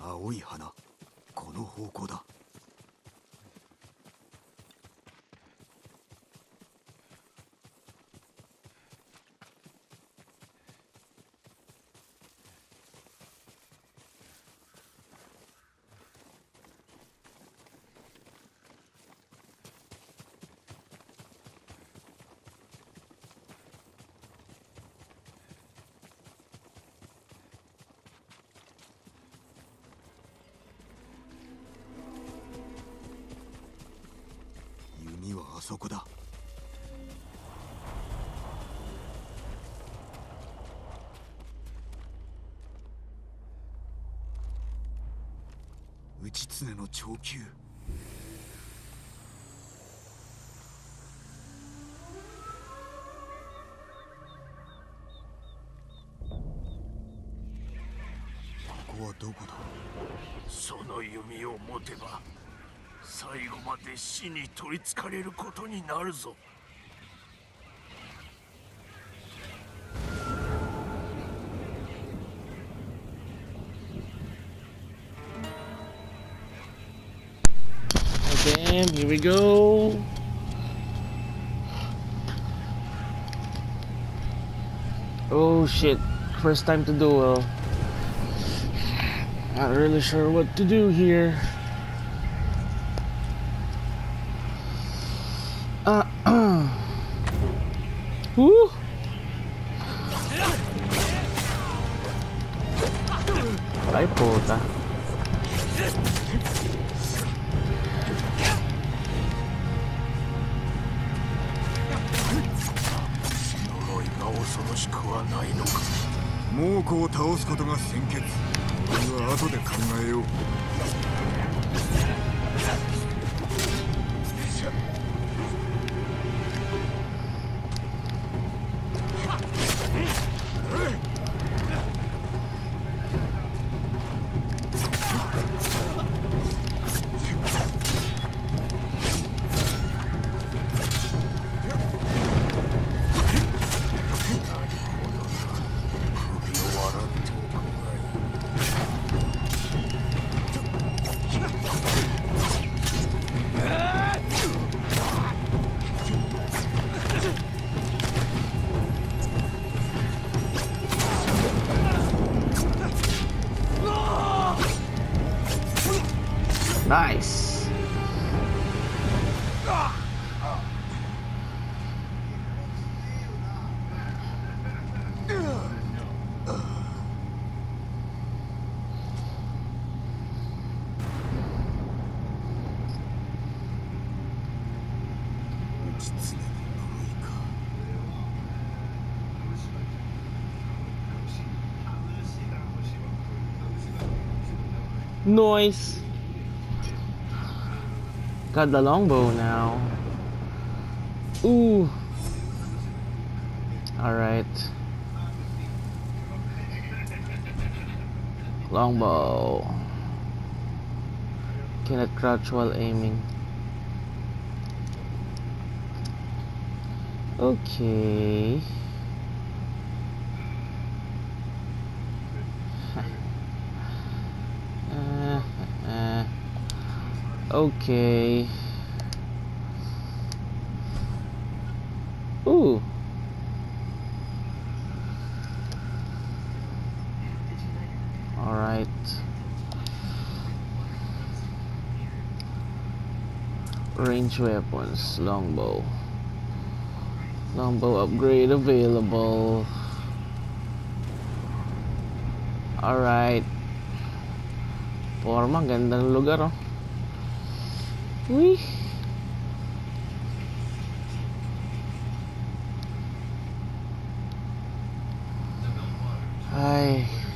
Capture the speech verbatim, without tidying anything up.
青い花、この方向だ。弓はあそこだ。内常の長弓。ここはどこだ。 その弓を持てば最後まで死に取りつかれることになるぞ。 Damn, here we go. Oh shit, first time to duel. Not really sure what to do here. Uh, Woo! Ay puta. ないのか。 猛虎を倒すことが先決。これは後で考えよう。 Nice. Noise. Got the longbow now. Ooh. Alright. Longbow. Cannot crouch while aiming. Okay. uh, uh. Okay. Ooh. All right. Range weapons, longbow. Longbow upgrade available. All right. Forma, gandang lugar, oh. Wih. Hai.